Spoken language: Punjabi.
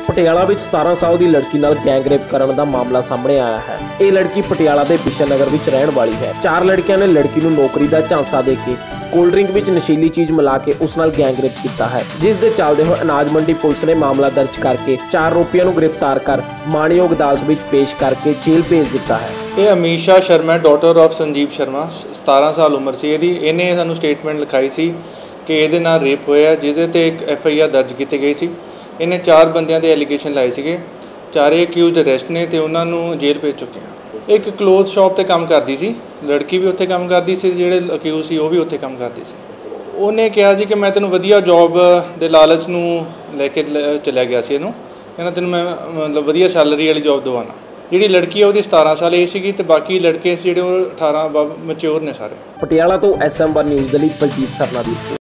ਪਟਿਆਲਾ ਵਿੱਚ 17 ਸਾਲ ਦੀ ਲੜਕੀ ਨਾਲ ਗੈਂਗਰੇਪ ਕਰਨ ਦਾ ਮਾਮਲਾ ਸਾਹਮਣੇ ਆਇਆ ਹੈ। ਇਹ ਲੜਕੀ ਪਟਿਆਲਾ ਦੇ ਬਿਸ਼ਨ ਨਗਰ ਵਿੱਚ ਰਹਿਣ ਵਾਲੀ ਹੈ। 4 ਲੜਕਿਆਂ ਨੇ ਲੜਕੀ ਨੂੰ ਨੌਕਰੀ ਦਾ ਝਾਂਸਾ ਦੇ ਕੇ ਕੋਲਡ ਡਰਿੰਕ ਵਿੱਚ ਨਸ਼ੀਲੀ ਚੀਜ਼ ਮਿਲਾ ਕੇ ਉਸ ਨਾਲ ਗੈਂਗਰੇਪ ਕੀਤਾ ਹੈ, ਜਿਸ ਦੇ ਚੱਲਦੇ ਹੋਏ ਅਨਾਜ ਮੰਡੀ ਪੁਲਿਸ ਨੇ ਮਾਮਲਾ ਦਰਜ ਕਰਕੇ 4 ਆਰੋਪੀਆਂ ਨੂੰ ਗ੍ਰਿਫਤਾਰ ਕਰ ਮਾਣਯੋਗ ਅਦਾਲਤ ਵਿੱਚ ਪੇਸ਼ ਕਰਕੇ ਜੇਲ੍ਹ ਭੇਜ ਦਿੱਤਾ ਹੈ। ਇਹ ਅਮੀਸ਼ਾ ਸ਼ਰਮਾ ਡਾਟਰ ਆਫ ਸੰਜੀਵ ਸ਼ਰਮਾ 17 ਸਾਲ ਉਮਰ ਸੀ ਇਹਦੀ। ਇਹਨੇ ਸਾਨੂੰ ਸਟੇਟਮੈਂਟ ਲਿਖਾਈ ਸੀ ਕਿ ਇਹਦੇ ਨਾਲ ਰੇਪ ਹੋਇਆ, ਜਿਹਦੇ ਤੇ ਇੱਕ FIR ਦਰਜ ਕੀਤੀ ਗਈ ਸੀ। ਇਹਨੇ 4 ਬੰਦਿਆਂ ਦੇ ਐਲੀਗੇਸ਼ਨ ਲਾਏ ਸੀਗੇ। ਚਾਰੇ ਅਕਿਊਜ਼ਡ ਅਰੈਸਟ ਨੇ ਤੇ ਉਹਨਾਂ ਨੂੰ ਜੇਲ੍ਹ ਭੇਜ ਚੁੱਕੇ ਆ। ਇੱਕ ਕਲੋਥ ਸ਼ਾਪ ਤੇ ਕੰਮ ਕਰਦੀ ਸੀ, ਲੜਕੀ ਵੀ ਉੱਥੇ ਕੰਮ ਕਰਦੀ ਸੀ, ਜਿਹੜੇ ਅਕਿਊਜ਼ ਸੀ ਉਹ ਵੀ ਉੱਥੇ ਕੰਮ ਕਰਦੀ ਸੀ। ਉਹਨੇ ਕਿਹਾ ਸੀ ਕਿ ਮੈਂ ਤੈਨੂੰ ਵਧੀਆ ਜੌਬ ਦੇ ਲਾਲਚ ਨੂੰ ਲੈ ਕੇ ਚਲਿਆ ਗਿਆ ਸੀ ਇਹਨੂੰ, ਕਹਿੰਦਾ ਤੈਨੂੰ ਮੈਂ ਮਤਲਬ ਵਧੀਆ ਸੈਲਰੀ ਵਾਲੀ ਜੌਬ ਦਵਾਉਣਾ। ਜਿਹੜੀ ਲੜਕੀ ਹੈ ਉਹਦੀ 17 ਸਾਲ ਏਜ ਸੀਗੀ ਤੇ ਬਾਕੀ ਲੜਕੇ ਜਿਹੜੇ ਉਹ 18 ਮੈਚੁਰ ਨੇ ਸਾਰੇ। ਪਟਿਆਲਾ ਤੋਂ SM1 ਨਿਊਜ਼ ਦੇ ਲਈ ਬਲਜੀਤ ਸਰਨਾ ਦੀ